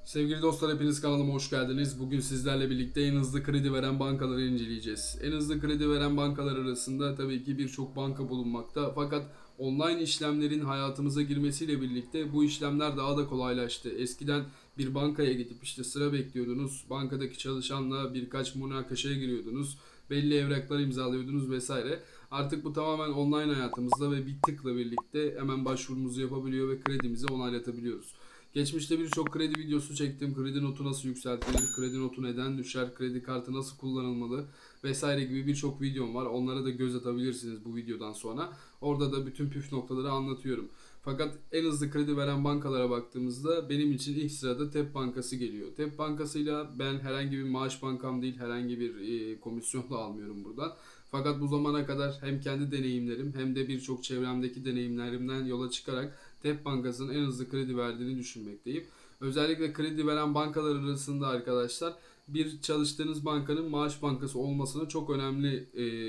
Sevgili dostlar, hepiniz kanalıma hoş geldiniz. Bugün sizlerle birlikte en hızlı kredi veren bankaları inceleyeceğiz. En hızlı kredi veren bankalar arasında tabii ki birçok banka bulunmakta. Fakat online işlemlerin hayatımıza girmesiyle birlikte bu işlemler daha da kolaylaştı. Eskiden bir bankaya gidip işte sıra bekliyordunuz. Bankadaki çalışanla birkaç münakaşaya giriyordunuz. Belli evraklar imzalıyordunuz vesaire. Artık bu tamamen online hayatımızda ve bir tıkla birlikte hemen başvurumuzu yapabiliyor ve kredimizi onaylatabiliyoruz. Geçmişte birçok kredi videosu çektim. Kredi notu nasıl yükseltilir, kredi notu neden düşer, kredi kartı nasıl kullanılmalı vesaire gibi birçok videom var. Onlara da göz atabilirsiniz bu videodan sonra. Orada da bütün püf noktaları anlatıyorum. Fakat en hızlı kredi veren bankalara baktığımızda benim için ilk sırada TEB Bankası geliyor. TEB Bankası'yla ben herhangi bir maaş bankam değil, herhangi bir komisyon da almıyorum buradan. Fakat bu zamana kadar hem kendi deneyimlerim hem de birçok çevremdeki deneyimlerimden yola çıkarak TEB Bankası'nın en hızlı kredi verdiğini düşünmekteyim. Özellikle kredi veren bankalar arasında arkadaşlar bir çalıştığınız bankanın maaş bankası olmasına çok önemli.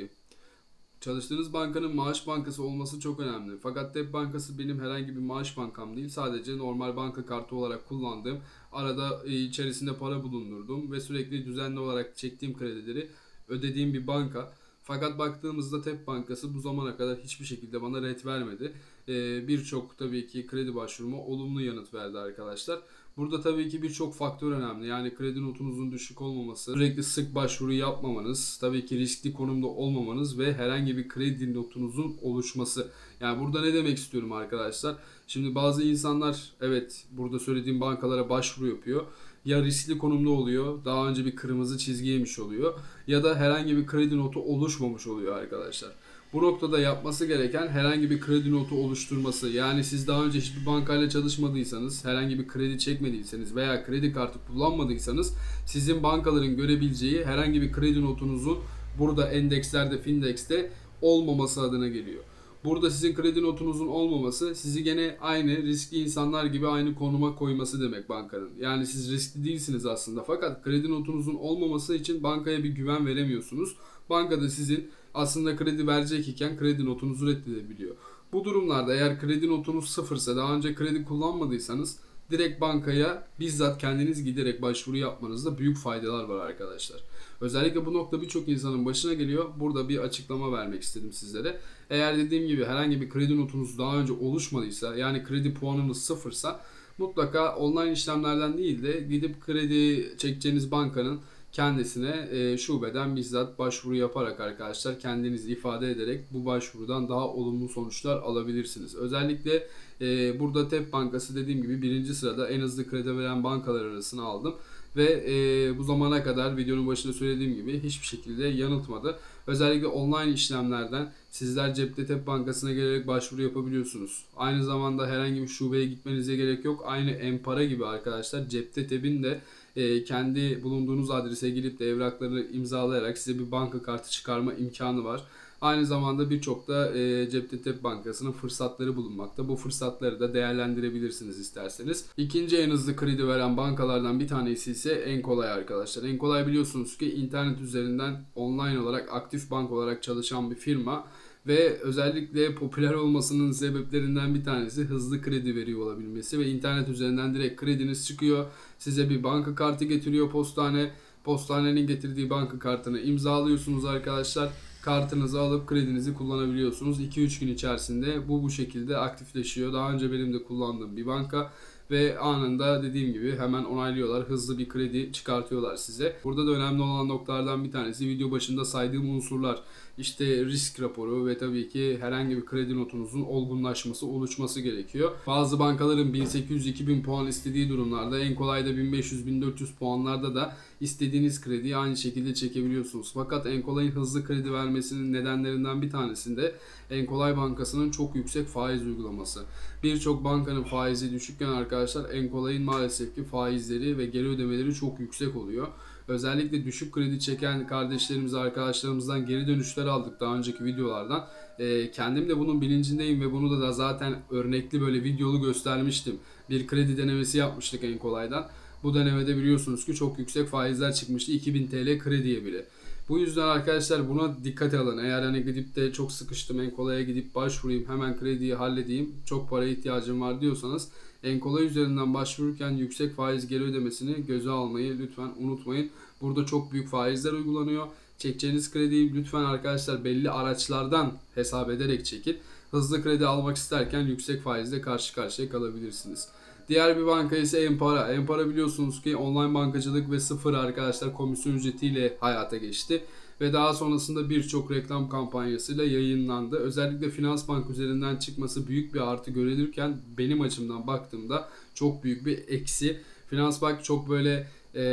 Çalıştığınız bankanın maaş bankası olması çok önemli. Fakat TEB Bankası benim herhangi bir maaş bankam değil. Sadece normal banka kartı olarak kullandığım, arada içerisinde para bulundurduğum ve sürekli düzenli olarak çektiğim kredileri ödediğim bir banka. Fakat baktığımızda TEB Bankası bu zamana kadar hiçbir şekilde bana ret vermedi. Birçok tabii ki kredi başvuruma olumlu yanıt verdi arkadaşlar. Burada tabii ki birçok faktör önemli. Yani kredi notunuzun düşük olmaması, sürekli sık başvuru yapmamanız, tabii ki riskli konumda olmamanız ve herhangi bir kredi notunuzun oluşması. Yani burada ne demek istiyorum arkadaşlar? Şimdi bazı insanlar evet burada söylediğim bankalara başvuru yapıyor. Ya riskli konumda oluyor, daha önce bir kırmızı çizgi yemiş oluyor ya da herhangi bir kredi notu oluşmamış oluyor arkadaşlar. Bu noktada yapması gereken herhangi bir kredi notu oluşturması. Yani siz daha önce hiçbir bankayla çalışmadıysanız, herhangi bir kredi çekmediyseniz veya kredi kartı kullanmadıysanız sizin bankaların görebileceği herhangi bir kredi notunuzun burada endekslerde, Findex'te olmaması adına geliyor. Burada sizin kredi notunuzun olmaması sizi gene aynı riskli insanlar gibi aynı konuma koyması demek bankanın. Yani siz riskli değilsiniz aslında fakat kredi notunuzun olmaması için bankaya bir güven veremiyorsunuz. Banka da sizin aslında kredi verecek iken kredi notunuzu reddedebiliyor. Bu durumlarda eğer kredi notunuz sıfırsa, daha önce kredi kullanmadıysanız direkt bankaya bizzat kendiniz giderek başvuru yapmanızda büyük faydalar var arkadaşlar. Özellikle bu nokta birçok insanın başına geliyor. Burada bir açıklama vermek istedim sizlere. Eğer dediğim gibi herhangi bir kredi notunuz daha önce oluşmadıysa, yani kredi puanınız sıfırsa mutlaka online işlemlerden değil de gidip kredi çekeceğiniz bankanın kendisine şubeden bizzat başvuru yaparak arkadaşlar kendinizi ifade ederek bu başvurudan daha olumlu sonuçlar alabilirsiniz. Özellikle burada TEB Bankası dediğim gibi birinci sırada en hızlı kredi veren bankalar arasına aldım. Ve bu zamana kadar videonun başında söylediğim gibi hiçbir şekilde yanıltmadı. Özellikle online işlemlerden sizler cepte TEB Bankası'na gelerek başvuru yapabiliyorsunuz. Aynı zamanda herhangi bir şubeye gitmenize gerek yok. Aynı M-Para gibi arkadaşlar cepte TEB'in de kendi bulunduğunuz adrese gidip de evraklarını imzalayarak size bir banka kartı çıkarma imkanı var. Aynı zamanda birçok da cepte TEB Bankası'nın fırsatları bulunmakta. Bu fırsatları da değerlendirebilirsiniz isterseniz. İkinci en hızlı kredi veren bankalardan bir tanesi ise Enkolay arkadaşlar. Enkolay biliyorsunuz ki internet üzerinden online olarak aktif bank olarak çalışan bir firma. Ve özellikle popüler olmasının sebeplerinden bir tanesi hızlı kredi veriyor olabilmesi ve internet üzerinden direkt krediniz çıkıyor. Size bir banka kartı getiriyor postane. Postanenin getirdiği banka kartını imzalıyorsunuz arkadaşlar. Kartınızı alıp kredinizi kullanabiliyorsunuz. 2-3 gün içerisinde bu şekilde aktifleşiyor. Daha önce benim de kullandığım bir banka ve anında dediğim gibi hemen onaylıyorlar. Hızlı bir kredi çıkartıyorlar size. Burada da önemli olan noktalardan bir tanesi video başında saydığım unsurlar. İşte risk raporu ve tabii ki herhangi bir kredi notunuzun olgunlaşması, oluşması gerekiyor. Bazı bankaların 1800-2000 puan istediği durumlarda en kolay da 1500-1400 puanlarda da istediğiniz krediyi aynı şekilde çekebiliyorsunuz. Fakat Enkolay'ın hızlı kredi vermesinin nedenlerinden bir tanesinde Enkolay Bankası'nın çok yüksek faiz uygulaması. Birçok bankanın faizi düşükken arkadaşlar Enkolay'ın maalesef ki faizleri ve geri ödemeleri çok yüksek oluyor. Özellikle düşük kredi çeken kardeşlerimiz, arkadaşlarımızdan geri dönüşler aldık daha önceki videolardan. Kendim de bunun bilincindeyim ve bunu da zaten örnekli böyle videolu göstermiştim. Bir kredi denemesi yapmıştık Enkolay'dan. Bu denemede biliyorsunuz ki çok yüksek faizler çıkmıştı. 2000 TL krediye bile. Bu yüzden arkadaşlar buna dikkat alın. Eğer hani gidip de çok sıkıştım Enkolay'a gidip başvurayım hemen krediyi halledeyim, çok paraya ihtiyacım var diyorsanız Enkolay üzerinden başvururken yüksek faiz geri ödemesini göze almayı lütfen unutmayın. Burada çok büyük faizler uygulanıyor. Çekeceğiniz krediyi lütfen arkadaşlar belli araçlardan hesap ederek çekin. Hızlı kredi almak isterken yüksek faizle karşı karşıya kalabilirsiniz. Diğer bir banka ise Enpara. Enpara biliyorsunuz ki online bankacılık ve sıfır arkadaşlar komisyon ücretiyle hayata geçti. Ve daha sonrasında birçok reklam kampanyasıyla yayınlandı. Özellikle Finansbank üzerinden çıkması büyük bir artı görülürken benim açımdan baktığımda çok büyük bir eksi. Finansbank çok böyle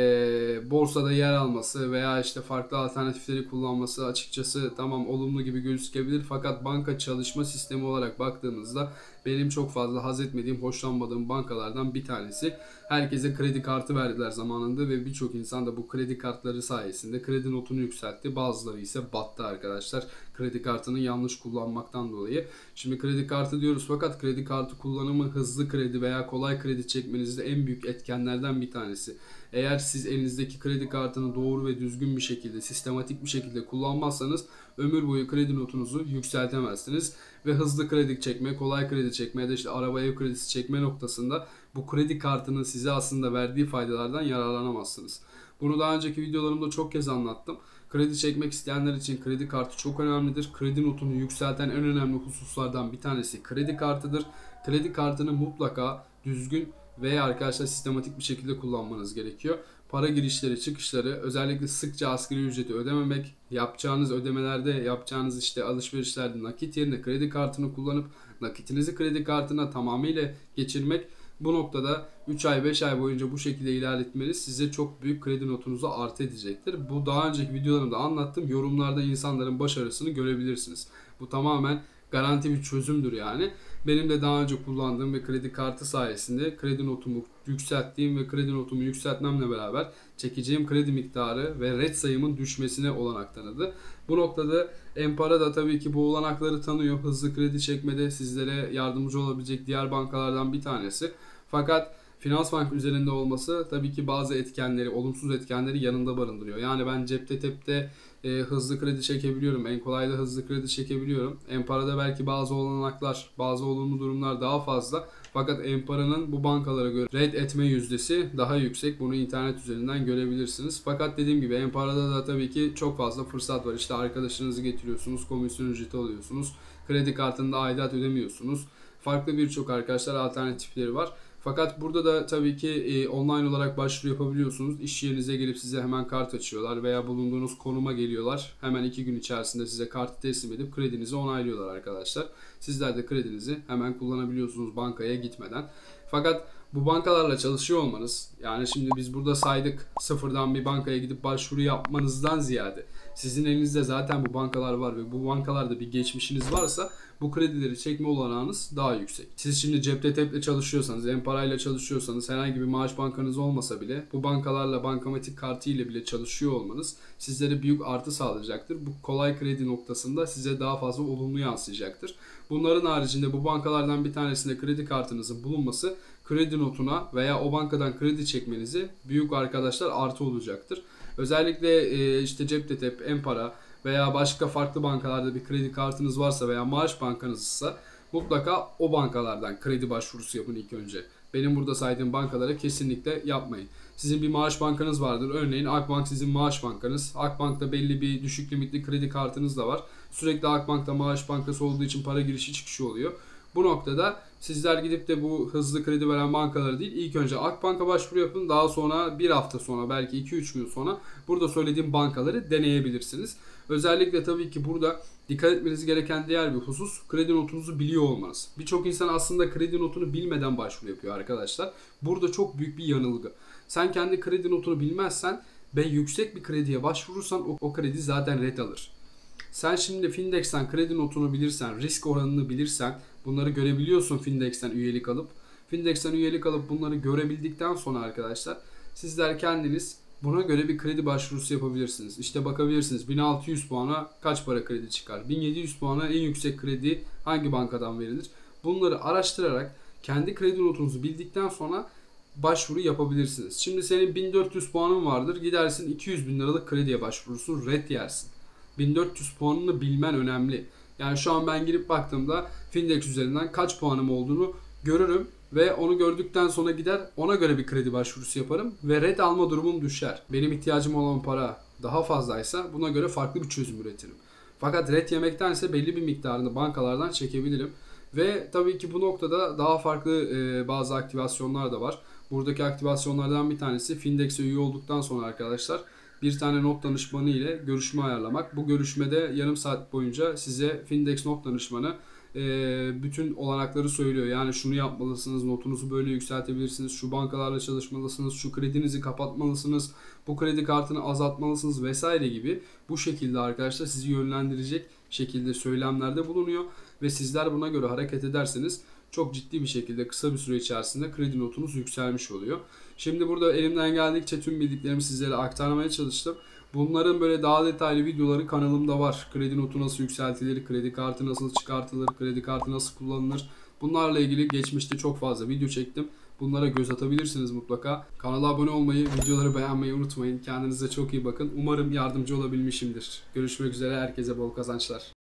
borsada yer alması veya işte farklı alternatifleri kullanması açıkçası tamam olumlu gibi gözükebilir. Fakat banka çalışma sistemi olarak baktığımızda benim çok fazla haz etmediğim, hoşlanmadığım bankalardan bir tanesi. Herkese kredi kartı verdiler zamanında ve birçok insan da bu kredi kartları sayesinde kredi notunu yükseltti. Bazıları ise battı arkadaşlar. Kredi kartını yanlış kullanmaktan dolayı. Şimdi kredi kartı diyoruz fakat kredi kartı kullanımı hızlı kredi veya kolay kredi çekmenizde en büyük etkenlerden bir tanesi. Eğer siz elinizdeki kredi kartını doğru ve düzgün bir şekilde, sistematik bir şekilde kullanmazsanız ömür boyu kredi notunuzu yükseltemezsiniz. Ve hızlı kredi çekme, kolay kredi çekme ya da işte araba ev kredisi çekme noktasında bu kredi kartının size aslında verdiği faydalardan yararlanamazsınız. Bunu daha önceki videolarımda çok kez anlattım. Kredi çekmek isteyenler için kredi kartı çok önemlidir. Kredi notunu yükselten en önemli hususlardan bir tanesi kredi kartıdır. Kredi kartını mutlaka düzgün ve arkadaşlar sistematik bir şekilde kullanmanız gerekiyor. Para girişleri, çıkışları, özellikle sıkça asgari ücreti ödememek, yapacağınız ödemelerde, yapacağınız işte alışverişlerde nakit yerine kredi kartını kullanıp nakitinizi kredi kartına tamamıyla geçirmek, bu noktada 3 ay 5 ay boyunca bu şekilde ilerletmeniz size çok büyük kredi notunuzu artı edecektir. Bu daha önceki videolarımda anlattım. Yorumlarda insanların başarısını görebilirsiniz. Bu tamamen garanti bir çözümdür yani. Benim de daha önce kullandığım ve kredi kartı sayesinde kredi notumu yükselttiğim ve kredi notumu yükseltmemle beraber çekeceğim kredi miktarı ve ret sayımın düşmesine olanak tanıdı. Bu noktada Enpara da tabii ki bu olanakları tanıyor. Hızlı kredi çekmede sizlere yardımcı olabilecek diğer bankalardan bir tanesi. Fakat Finansbank üzerinde olması tabii ki bazı etkenleri, olumsuz etkenleri yanında barındırıyor. Yani ben cepte tepte hızlı kredi çekebiliyorum. Enkolay'da hızlı kredi çekebiliyorum. Enpara'da belki bazı olanaklar, bazı olumlu durumlar daha fazla. Fakat Enpara'nın bu bankalara göre red etme yüzdesi daha yüksek. Bunu internet üzerinden görebilirsiniz. Fakat dediğim gibi Enpara'da da tabii ki çok fazla fırsat var. İşte arkadaşınızı getiriyorsunuz, komisyon ücreti alıyorsunuz. Kredi kartında aidat ödemiyorsunuz. Farklı birçok arkadaşlar alternatifleri var. Fakat burada da tabii ki online olarak başvuru yapabiliyorsunuz. İş yerinize gelip size hemen kart açıyorlar veya bulunduğunuz konuma geliyorlar. Hemen 2 gün içerisinde size kartı teslim edip kredinizi onaylıyorlar arkadaşlar. Sizler de kredinizi hemen kullanabiliyorsunuz bankaya gitmeden. Fakat bu bankalarla çalışıyor olmanız, yani şimdi biz burada saydık, sıfırdan bir bankaya gidip başvuru yapmanızdan ziyade sizin elinizde zaten bu bankalar var ve bu bankalarda bir geçmişiniz varsa bu kredileri çekme olanağınız daha yüksek. Siz şimdi cepte teple çalışıyorsanız, Enpara'yla çalışıyorsanız, herhangi bir maaş bankanız olmasa bile bu bankalarla bankamatik kartı ile bile çalışıyor olmanız sizlere büyük artı sağlayacaktır. Bu kolay kredi noktasında size daha fazla olumlu yansıyacaktır. Bunların haricinde bu bankalardan bir tanesinde kredi kartınızın bulunması kredi notuna veya o bankadan kredi çekmenizi büyük arkadaşlar artı olacaktır. Özellikle işte Ceptetep, Enpara veya başka farklı bankalarda bir kredi kartınız varsa veya maaş bankanızsa mutlaka o bankalardan kredi başvurusu yapın ilk önce. Benim burada saydığım bankalara kesinlikle yapmayın. Sizin bir maaş bankanız vardır. Örneğin Akbank sizin maaş bankanız. Akbank'ta belli bir düşük limitli kredi kartınız da var. Sürekli Akbank'ta maaş bankası olduğu için para girişi çıkışı oluyor. Bu noktada sizler gidip de bu hızlı kredi veren bankaları değil, ilk önce Akbank'a başvuru yapın. Daha sonra bir hafta sonra, belki 2-3 gün sonra burada söylediğim bankaları deneyebilirsiniz. Özellikle tabii ki burada dikkat etmeniz gereken diğer bir husus kredi notunuzu biliyor olmanız. Birçok insan aslında kredi notunu bilmeden başvuru yapıyor arkadaşlar. Burada çok büyük bir yanılgı. Sen kendi kredi notunu bilmezsen ve yüksek bir krediye başvurursan o kredi zaten red alır. Sen şimdi Findex'ten kredi notunu bilirsen, risk oranını bilirsen, bunları görebiliyorsun Findex'ten üyelik alıp. Findex'ten üyelik alıp bunları görebildikten sonra arkadaşlar sizler kendiniz buna göre bir kredi başvurusu yapabilirsiniz. İşte bakabilirsiniz 1600 puana kaç para kredi çıkar? 1700 puana en yüksek kredi hangi bankadan verilir? Bunları araştırarak kendi kredi notunuzu bildikten sonra başvuru yapabilirsiniz. Şimdi senin 1400 puanın vardır. Gidersin 200 bin liralık krediye başvurursun. Red yersin. 1400 puanını bilmen önemli. Yani şu an ben girip baktığımda Findex üzerinden kaç puanım olduğunu görürüm. Ve onu gördükten sonra gider ona göre bir kredi başvurusu yaparım ve red alma durumum düşer. Benim ihtiyacım olan para daha fazlaysa buna göre farklı bir çözüm üretirim. Fakat red yemektense belli bir miktarını bankalardan çekebilirim. Ve tabii ki bu noktada daha farklı bazı aktivasyonlar da var. Buradaki aktivasyonlardan bir tanesi Findex'e üye olduktan sonra arkadaşlar bir tane not danışmanı ile görüşme ayarlamak. Bu görüşmede yarım saat boyunca size Findex not danışmanı bütün olanakları söylüyor. Yani şunu yapmalısınız, notunuzu böyle yükseltebilirsiniz, şu bankalarla çalışmalısınız, şu kredinizi kapatmalısınız, bu kredi kartını azaltmalısınız vesaire gibi bu şekilde arkadaşlar sizi yönlendirecek şekilde söylemlerde bulunuyor ve sizler buna göre hareket ederseniz çok ciddi bir şekilde kısa bir süre içerisinde kredi notunuz yükselmiş oluyor. Şimdi burada elimden geldikçe tüm bildiklerimi sizlere aktarmaya çalıştım. Bunların böyle daha detaylı videoları kanalımda var. Kredi notu nasıl yükseltilir, kredi kartı nasıl çıkartılır, kredi kartı nasıl kullanılır. Bunlarla ilgili geçmişte çok fazla video çektim. Bunlara göz atabilirsiniz mutlaka. Kanala abone olmayı, videoları beğenmeyi unutmayın. Kendinize çok iyi bakın. Umarım yardımcı olabilmişimdir. Görüşmek üzere, herkese bol kazançlar.